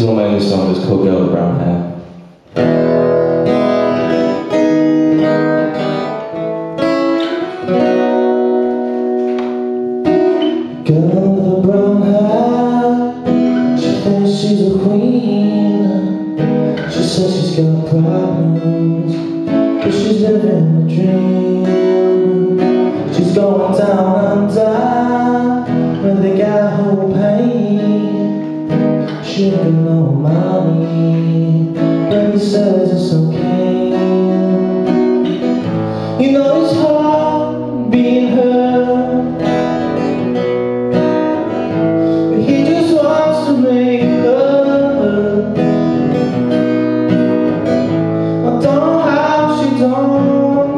one of my new songs is called Brown Hen. Girl with a brown hair, she thinks she's a queen. She says she's got problems, but she's living the dream. She's going down under where they got her pain. She ain't got no money, but he says it's okay. You know it's hard being hurt, but he just wants to make her. I don't know how she don't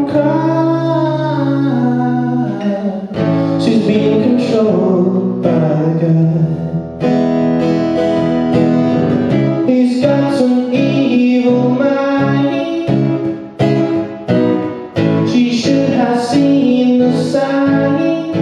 cry. She's being controlled by the guy. He's got some evil mind. She should have seen the signs.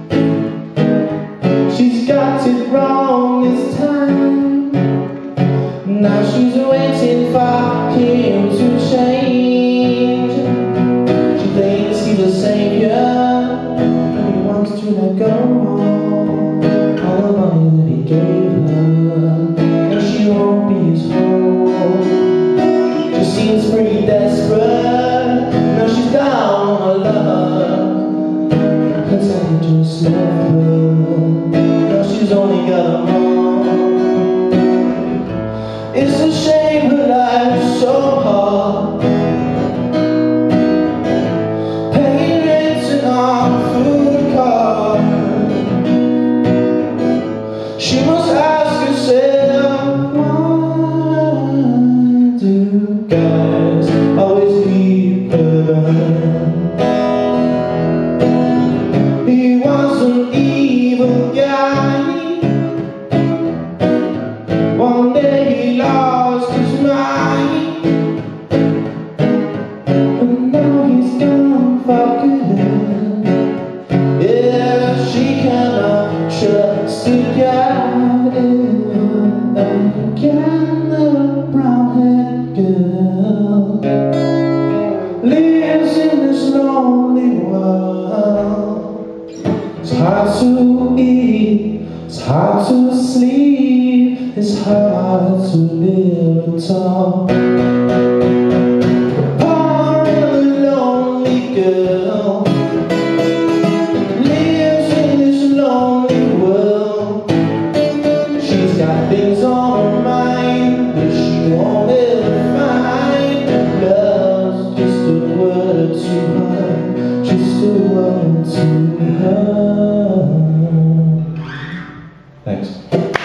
She's got it wrong this time. Now she's waiting for him to change. She thinks he's a savior, and he wants to let go all the money that he gave her. She won't be his home. She seems pretty desperate. Now she's down on her luck, 'cause I just left her. Now she's only got a mom. It's a shame her life's so hard, paying rent and on a food card. She must ask herself, guys always leave her behind. He was an evil guy. One day he lost his mind, and now he's gone for good. Yeah, she cannot trust a guy again. The brown hen girl lives in this lonely world. It's hard to eat, it's hard to sleep, it's hard to live at all. Poor and lonely girl lives in this lonely world. She's got things on her mind that she won't ever find. Love's just a word to her, just a word to her. Thanks.